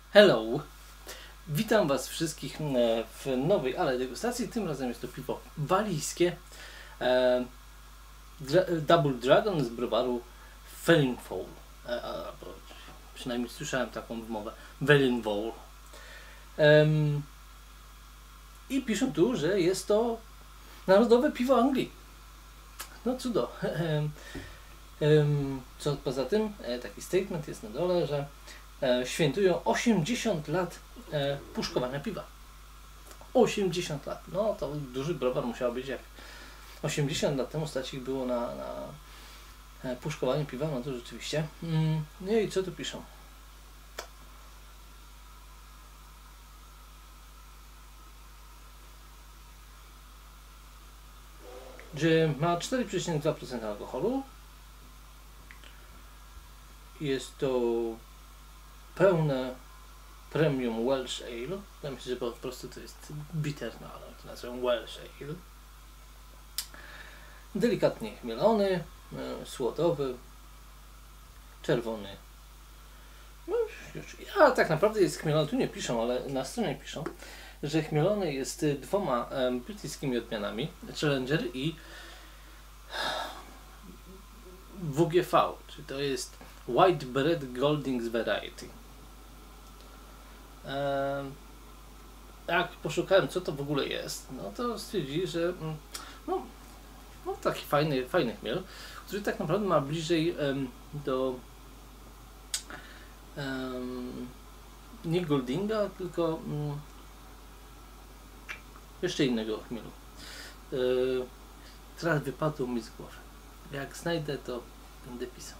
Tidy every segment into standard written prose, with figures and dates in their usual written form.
Hello! Witam Was wszystkich w nowej ale degustacji. Tym razem jest to piwo walijskie Double Dragon z browaru Fellinfall. Przynajmniej słyszałem taką wymowę. Fellinfall. I piszą tu, że jest to narodowe piwo Anglii. No cudo. Co poza tym, taki statement jest na dole, że świętują 80 lat puszkowania piwa. 80 lat. No to duży browar musiał być, jak 80 lat temu stać ich było na puszkowanie piwa, no to rzeczywiście. No i co tu piszą? Że ma 4,2% alkoholu. Jest to pełne premium Welsh Ale. Ja myślę, że po prostu to jest bitter, no ale to nazywam Welsh Ale. Delikatnie chmielony, słodowy, czerwony. No już, a tak naprawdę jest chmielony, tu nie piszą, ale na stronie piszą, że chmielony jest dwoma brytyjskimi odmianami, Challenger i WGV, czyli to jest White Bread Goldings Variety. Jak poszukałem, co to w ogóle jest, no to stwierdzili, że no taki fajny chmiel, który tak naprawdę ma bliżej do nie Goldinga, tylko jeszcze innego chmielu. Teraz wypadło mi z głowy. Jak znajdę, to będę pisał.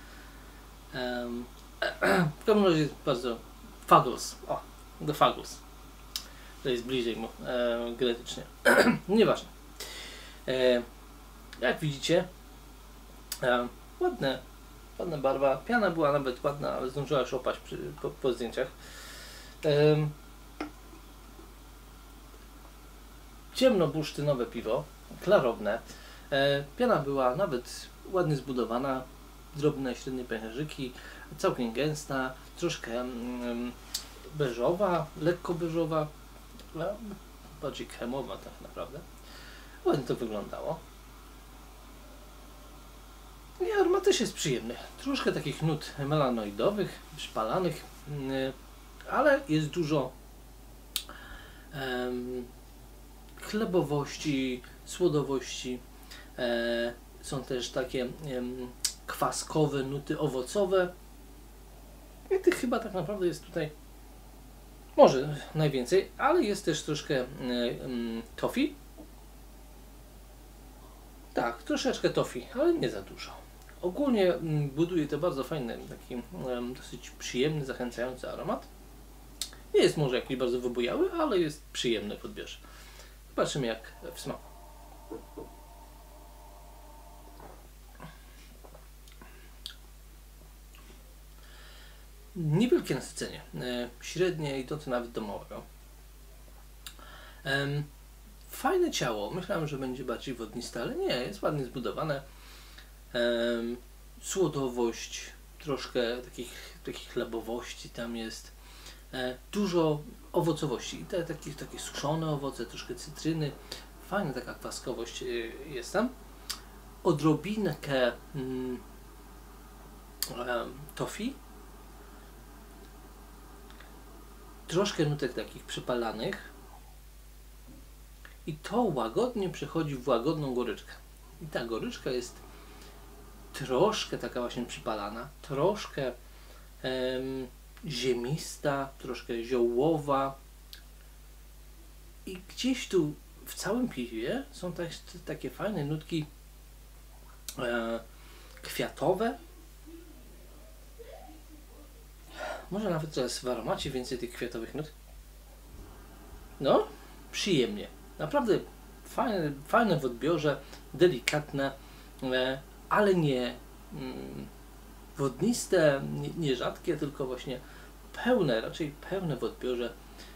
W każdym razie jest bardzo Fuggles. O, do Fuggles. To jest bliżej mu genetycznie. Nieważne. Jak widzicie, ładna barwa. Piana była nawet ładna, ale zdążyła już opaść po zdjęciach. Ciemnobursztynowe piwo, klarowne. Piana była nawet ładnie zbudowana, drobne, średnie pęcherzyki, całkiem gęsta, troszkę beżowa, lekko beżowa, bardziej kremowa tak naprawdę. Ładnie to wyglądało. I aromat też jest przyjemny. Troszkę takich nut melanoidowych, przypalanych, ale jest dużo chlebowości, słodowości. Są też takie kwaskowe nuty owocowe. I tych chyba tak naprawdę jest tutaj może najwięcej, ale jest też troszkę toffee. Tak, troszeczkę toffee, ale nie za dużo. Ogólnie buduje to bardzo fajny, taki dosyć przyjemny, zachęcający aromat. Nie jest może jakiś bardzo wybujały, ale jest przyjemny w odbiorze. Zobaczymy jak w smaku. Niewielkie nasycenie, średnie idące nawet do małego. Fajne ciało, myślałem, że będzie bardziej wodniste, ale nie, jest ładnie zbudowane. Słodowość, troszkę takich chlebowości tam jest. Dużo owocowości, takie suszone owoce, troszkę cytryny. Fajna taka kwaskowość jest tam. Odrobinkę toffee. Troszkę nutek takich przypalanych i to łagodnie przechodzi w łagodną goryczkę. I ta goryczka jest troszkę taka właśnie przypalana, troszkę ziemista, troszkę ziołowa i gdzieś tu w całym piwie są takie fajne nutki kwiatowe. Może nawet teraz w aromacie więcej tych kwiatowych nut. No, przyjemnie. Naprawdę fajne w odbiorze, delikatne, ale nie wodniste, nie rzadkie, tylko właśnie pełne, raczej pełne w odbiorze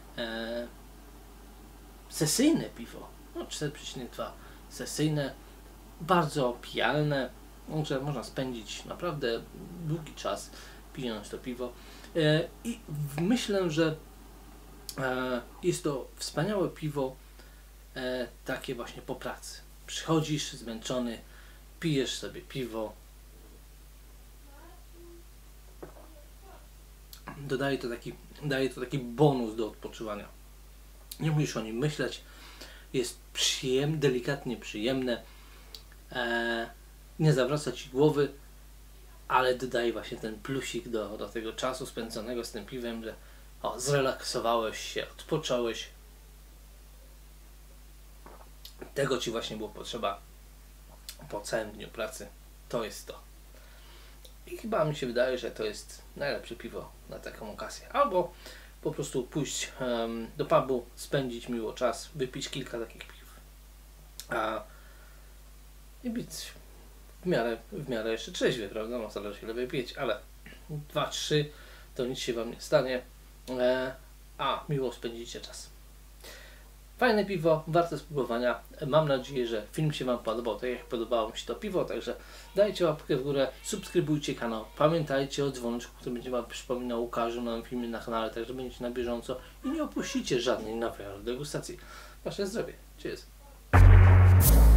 sesyjne piwo. No 4,2 sesyjne, bardzo pijalne, że można spędzić naprawdę długi czas pijąc to piwo. I myślę, że jest to wspaniałe piwo, takie właśnie po pracy. Przychodzisz zmęczony, pijesz sobie piwo. Daje to taki bonus do odpoczywania. Nie musisz o nim myśleć. Jest delikatnie przyjemne. Nie zawraca ci głowy, ale dodaje właśnie ten plusik do tego czasu spędzonego z tym piwem, że zrelaksowałeś się, odpocząłeś. Tego ci właśnie było potrzeba po całym dniu pracy. To jest to. I chyba mi się wydaje, że to jest najlepsze piwo na taką okazję. Albo po prostu pójść do pubu, spędzić miło czas, wypić kilka takich piw. I być w miarę jeszcze trzeźwy, prawda? No, zależy ile wypić, ale 2-3 to nic się wam nie stanie. Miło spędzicie czas. Fajne piwo, warte spróbowania. Mam nadzieję, że film się wam podobał, tak jak podobało mi się to piwo, także dajcie łapkę w górę, subskrybujcie kanał. Pamiętajcie o dzwoneczku, który będzie wam przypominał o każdym nowym filmie na kanale, także będziecie na bieżąco i nie opuścicie żadnej nowej degustacji. Wasze zdrowie. Cheers.